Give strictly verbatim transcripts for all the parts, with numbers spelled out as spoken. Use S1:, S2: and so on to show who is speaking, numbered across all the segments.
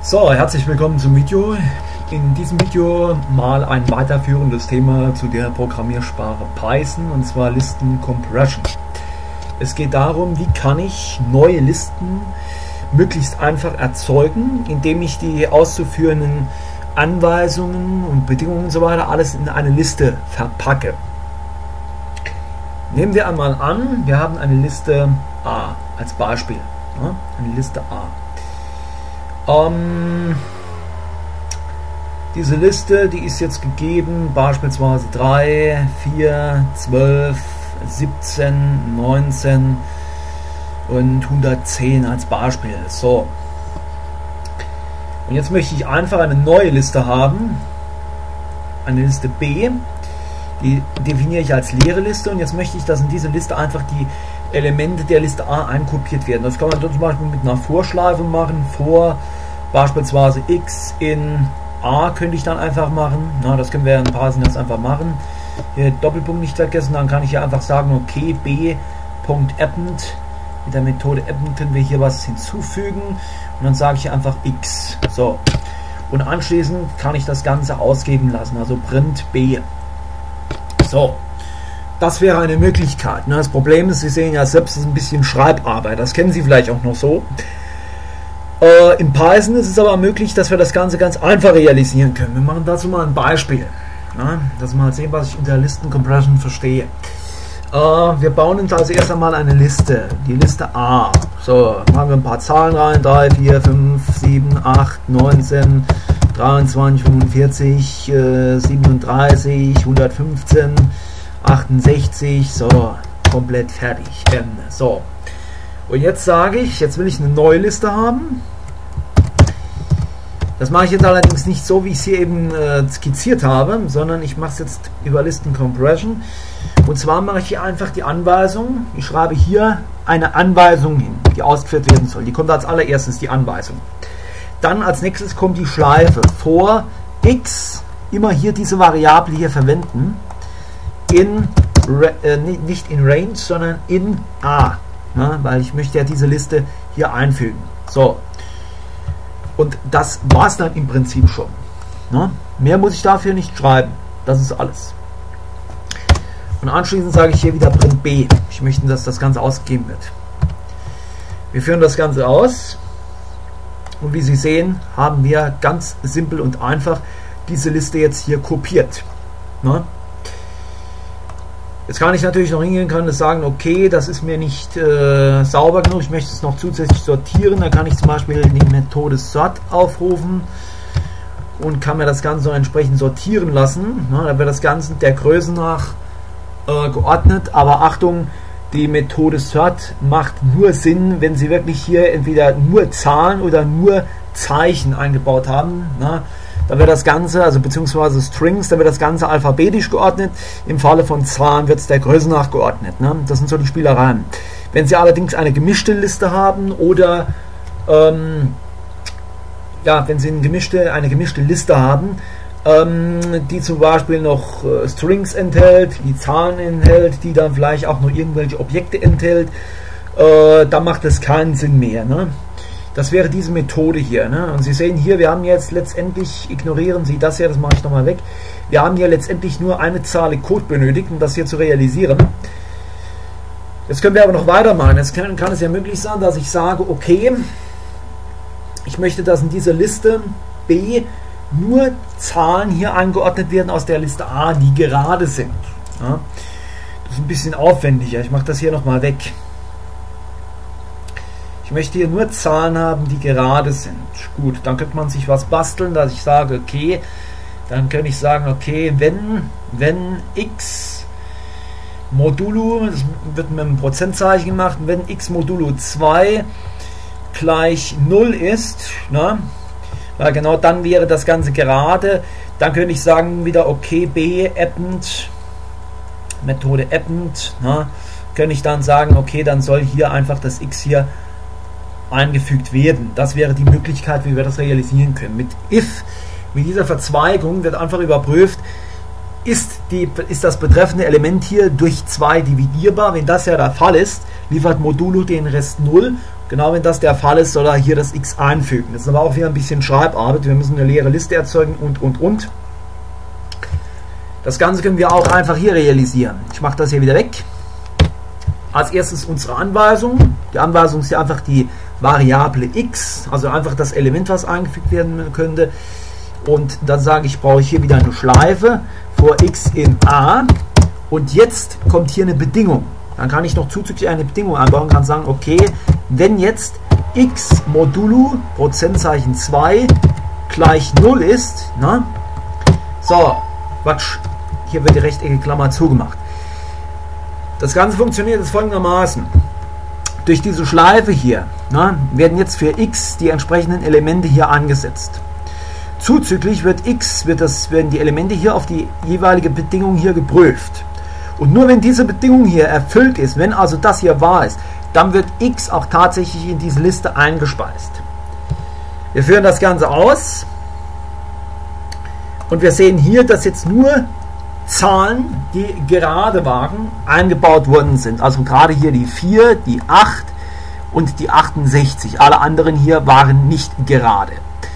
S1: So, herzlich willkommen zum Video. In diesem Video mal ein weiterführendes Thema zu der Programmiersprache Python, und zwar Listen Compression. Es geht darum, wie kann ich neue Listen möglichst einfach erzeugen, indem ich die auszuführenden Anweisungen und Bedingungen und so weiter alles in eine Liste verpacke. Nehmen wir einmal an, wir haben eine Liste A als Beispiel. Ja, eine Liste A. Ähm, diese Liste, die ist jetzt gegeben, beispielsweise drei, vier, zwölf, siebzehn, neunzehn und hundertzehn als Beispiel. So. Und jetzt möchte ich einfach eine neue Liste haben, eine Liste B, die definiere ich als leere Liste, und jetzt möchte ich, dass in diese Liste einfach die Elemente der Liste A einkopiert werden. Das kann man zum Beispiel mit einer Vorschleife machen, vor beispielsweise x in A könnte ich dann einfach machen. Na, das können wir in Python ganz einfach machen. Hier Doppelpunkt nicht vergessen, dann kann ich hier einfach sagen, okay, b.append, mit der Methode append können wir hier was hinzufügen, und dann sage ich hier einfach x. So. Und anschließend kann ich das Ganze ausgeben lassen, also print b. So. Das wäre eine Möglichkeit. Das Problem ist, Sie sehen ja selbst, es ist ein bisschen Schreibarbeit. Das kennen Sie vielleicht auch noch so. Äh, in Python ist es aber möglich, dass wir das Ganze ganz einfach realisieren können. Wir machen dazu mal ein Beispiel. Ja, dass wir mal sehen, was ich unter Listen Compression verstehe. Äh, wir bauen uns also erst einmal eine Liste. Die Liste A. So, machen wir ein paar Zahlen rein. drei, vier, fünf, sieben, acht, neunzehn, dreiundzwanzig, fünfundvierzig, äh, siebenunddreißig, hundertfünfzehn, achtundsechzig, so, komplett fertig. Ende. So. Und jetzt sage ich, jetzt will ich eine neue Liste haben. Das mache ich jetzt allerdings nicht so, wie ich es hier eben äh, skizziert habe, sondern ich mache es jetzt über Listen Compression. Und zwar mache ich hier einfach die Anweisung. Ich schreibe hier eine Anweisung hin, die ausgeführt werden soll. Die kommt als allererstes, die Anweisung. Dann als nächstes kommt die Schleife. Vor x, immer hier diese Variable hier verwenden. In, äh, nicht in Range, sondern in A, na, weil ich möchte ja diese Liste hier einfügen. So, und das war es dann im Prinzip schon. Na? Mehr muss ich dafür nicht schreiben, das ist alles. Und anschließend sage ich hier wieder print b. Ich möchte, dass das Ganze ausgegeben wird. Wir führen das Ganze aus, und wie Sie sehen, haben wir ganz simpel und einfach diese Liste jetzt hier kopiert. Na? Jetzt kann ich natürlich noch hingehen, kann das sagen, okay, das ist mir nicht äh, sauber genug, ich möchte es noch zusätzlich sortieren. Da kann ich zum Beispiel die Methode sort aufrufen und kann mir das Ganze noch entsprechend sortieren lassen. Na, da wird das Ganze der Größe nach äh, geordnet, aber Achtung, die Methode sort macht nur Sinn, wenn Sie wirklich hier entweder nur Zahlen oder nur Zeichen eingebaut haben. Na, da wird das Ganze, also beziehungsweise Strings, da wird das Ganze alphabetisch geordnet. Im Falle von Zahlen wird es der Größe nach geordnet. Ne? Das sind so die Spielereien. Wenn Sie allerdings eine gemischte Liste haben oder ähm, ja, wenn Sie eine gemischte, eine gemischte Liste haben, ähm, die zum Beispiel noch äh, Strings enthält, die Zahlen enthält, die dann vielleicht auch noch irgendwelche Objekte enthält, äh, dann macht es keinen Sinn mehr. Ne? Das wäre diese Methode hier. Ne? Und Sie sehen hier, wir haben jetzt letztendlich, ignorieren Sie das hier, das mache ich nochmal weg, wir haben hier letztendlich nur eine Zeile Code benötigt, um das hier zu realisieren. Jetzt können wir aber noch weitermachen. Jetzt kann, kann es ja möglich sein, dass ich sage, okay, ich möchte, dass in dieser Liste B nur Zahlen hier eingeordnet werden aus der Liste A, die gerade sind. Ja? Das ist ein bisschen aufwendiger. Ich mache das hier nochmal weg. Ich möchte hier nur Zahlen haben, die gerade sind. Gut, dann könnte man sich was basteln, dass ich sage, okay, dann könnte ich sagen, okay, wenn, wenn x modulo, das wird mit einem Prozentzeichen gemacht, wenn x modulo zwei gleich null ist, na, weil genau dann wäre das Ganze gerade, dann könnte ich sagen wieder, okay, b, append, Methode append, na, könnte ich dann sagen, okay, dann soll hier einfach das x hier eingefügt werden. Das wäre die Möglichkeit, wie wir das realisieren können. Mit if, mit dieser Verzweigung wird einfach überprüft, ist, die, ist das betreffende Element hier durch zwei dividierbar. Wenn das ja der Fall ist, liefert Modulo den Rest null Genau, wenn das der Fall ist, soll er hier das X einfügen. Das ist aber auch wieder ein bisschen Schreibarbeit. Wir müssen eine leere Liste erzeugen und, und, und. Das Ganze können wir auch einfach hier realisieren. Ich mache das hier wieder weg. Als erstes unsere Anweisung. Die Anweisung ist ja einfach die Variable x, also einfach das Element, was eingefügt werden könnte. Und dann sage ich, brauche ich hier wieder eine Schleife vor x in a. Und jetzt kommt hier eine Bedingung. Dann kann ich noch zuzüglich eine Bedingung einbauen und kann sagen, okay, wenn jetzt x modulo Prozentzeichen zwei gleich null ist, na, so, Quatsch, hier wird die rechteckige Klammer zugemacht. Das Ganze funktioniert jetzt folgendermaßen. Durch diese Schleife hier na, werden jetzt für x die entsprechenden Elemente hier angesetzt. Zuzüglich wird x, wird das, werden die Elemente hier auf die jeweilige Bedingung hier geprüft. Und nur wenn diese Bedingung hier erfüllt ist, wenn also das hier wahr ist, dann wird x auch tatsächlich in diese Liste eingespeist. Wir führen das Ganze aus und wir sehen hier, dass jetzt nur Zahlen, die gerade waren, eingebaut worden sind. Also gerade hier die vier, die acht und die achtundsechzig. Alle anderen hier waren nicht gerade.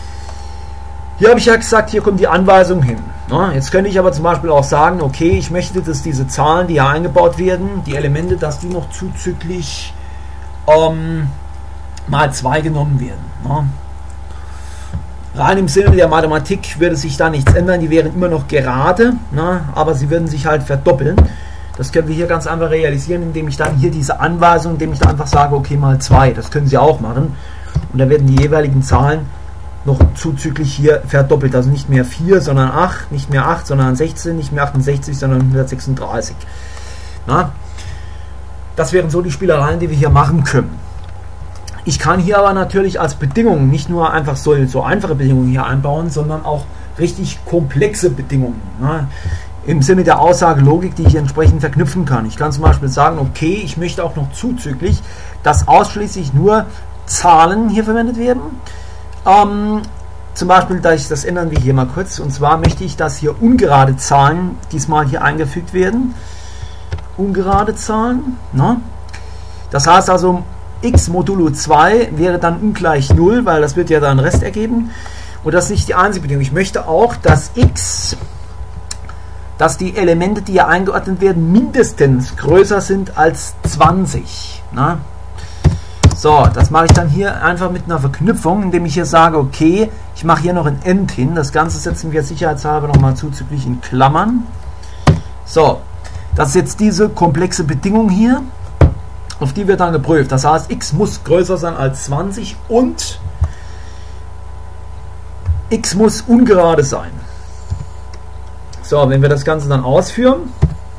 S1: Hier habe ich ja gesagt, hier kommt die Anweisung hin. Jetzt könnte ich aber zum Beispiel auch sagen, okay, ich möchte, dass diese Zahlen, die hier eingebaut werden, die Elemente, dass die noch zuzüglich ähm, mal zwei genommen werden. Ne? Rein im Sinne der Mathematik würde sich da nichts ändern, die wären immer noch gerade, ne? Aber sie würden sich halt verdoppeln. Das können wir hier ganz einfach realisieren, indem ich dann hier diese Anweisung, indem ich da einfach sage, okay, mal zwei, das können Sie auch machen. Und dann werden die jeweiligen Zahlen noch zuzüglich hier verdoppelt, also nicht mehr vier, sondern acht, nicht mehr acht, sondern sechzehn, nicht mehr achtundsechzig, sondern hundertsechsunddreißig. Na? Das wären so die Spielereien, die wir hier machen können. Ich kann hier aber natürlich als Bedingungen nicht nur einfach so, so einfache Bedingungen hier einbauen, sondern auch richtig komplexe Bedingungen. Na? Im Sinne der Aussagelogik, die ich entsprechend verknüpfen kann. Ich kann zum Beispiel sagen, okay, ich möchte auch noch zuzüglich, dass ausschließlich nur Zahlen hier verwendet werden. Ähm, zum Beispiel, da ich das ändern wir hier mal kurz, und zwar möchte ich, dass hier ungerade Zahlen diesmal hier eingefügt werden. Ungerade Zahlen. Ne? Das heißt also, x modulo zwei wäre dann ungleich null, weil das wird ja dann Rest ergeben. Und das ist nicht die einzige Bedingung. Ich möchte auch, dass x, dass die Elemente, die hier eingeordnet werden, mindestens größer sind als zwanzig. Ne? So, das mache ich dann hier einfach mit einer Verknüpfung, indem ich hier sage, okay, ich mache hier noch ein End hin. Das Ganze setzen wir sicherheitshalber nochmal zuzüglich in Klammern. So, das ist jetzt diese komplexe Bedingung hier, auf die wird dann geprüft. Das heißt, x muss größer sein als zwanzig und x muss ungerade sein. So, wenn wir das Ganze dann ausführen,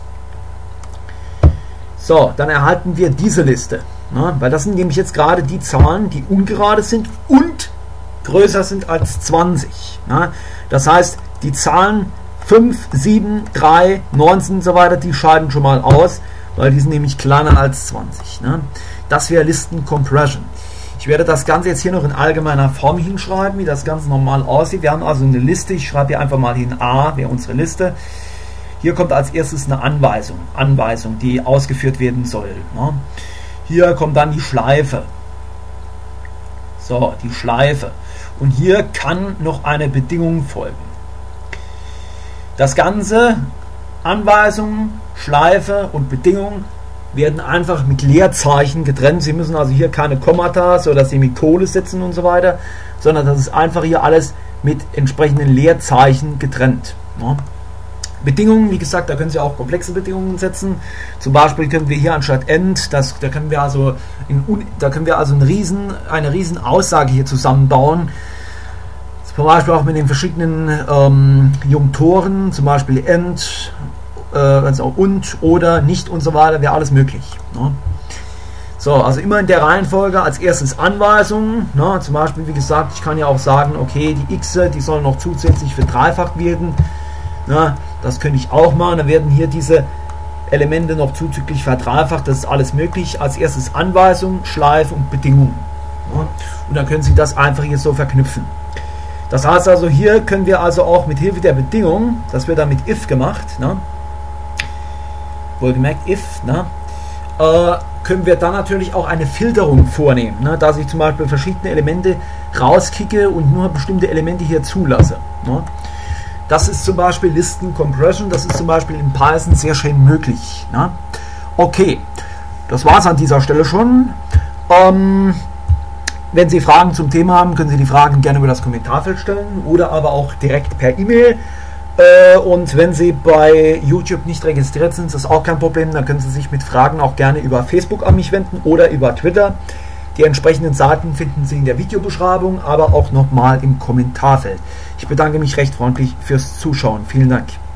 S1: so, dann erhalten wir diese Liste. Na, weil das sind nämlich jetzt gerade die Zahlen, die ungerade sind und größer sind als zwanzig. Na, das heißt, die Zahlen fünf, sieben, drei, neunzehn und so weiter, die scheiden schon mal aus, weil die sind nämlich kleiner als zwanzig. Na. Das wäre Listen-Compression. Ich werde das Ganze jetzt hier noch in allgemeiner Form hinschreiben, wie das Ganze normal aussieht. Wir haben also eine Liste, ich schreibe hier einfach mal hin A, wäre unsere Liste. Hier kommt als erstes eine Anweisung, Anweisung, die ausgeführt werden soll. Na. Hier kommt dann die Schleife. So, die Schleife. Und hier kann noch eine Bedingung folgen. Das Ganze, Anweisung, Schleife und Bedingung, werden einfach mit Leerzeichen getrennt. Sie müssen also hier keine Kommata oder Semikole setzen und so weiter, sondern das ist einfach hier alles mit entsprechenden Leerzeichen getrennt. Ja. Bedingungen, wie gesagt, da können Sie auch komplexe Bedingungen setzen. Zum Beispiel können wir hier anstatt end, das, da können wir also, in, da können wir also eine riesen, eine riesen Aussage hier zusammenbauen. Zum Beispiel auch mit den verschiedenen ähm, Junktoren, zum Beispiel end, äh, also und, oder, nicht und so weiter, wäre alles möglich. Ne? So, also immer in der Reihenfolge als erstes Anweisungen. Ne? Zum Beispiel, wie gesagt, ich kann ja auch sagen, okay, die x, die sollen noch zusätzlich verdreifacht werden. Na, das könnte ich auch machen. Dann werden hier diese Elemente noch zuzüglich verdreifacht. Das ist alles möglich. Als erstes Anweisung, Schleife und Bedingung. Ja, und dann können Sie das einfach hier so verknüpfen. Das heißt also, hier können wir also auch mit Hilfe der Bedingung, das wird dann mit if gemacht, ne? Wohlgemerkt if, ne? äh, können wir dann natürlich auch eine Filterung vornehmen, ne? Dass ich zum Beispiel verschiedene Elemente rauskicke und nur bestimmte Elemente hier zulasse. Ne? Das ist zum Beispiel Listen Compression, das ist zum Beispiel in Python sehr schön möglich. Ne? Okay, das war es an dieser Stelle schon. Ähm, wenn Sie Fragen zum Thema haben, können Sie die Fragen gerne über das Kommentarfeld stellen oder aber auch direkt per E-Mail. Äh, und wenn Sie bei YouTube nicht registriert sind, ist das auch kein Problem. Dann können Sie sich mit Fragen auch gerne über Facebook an mich wenden oder über Twitter. Die entsprechenden Seiten finden Sie in der Videobeschreibung, aber auch nochmal im Kommentarfeld. Ich bedanke mich recht freundlich fürs Zuschauen. Vielen Dank.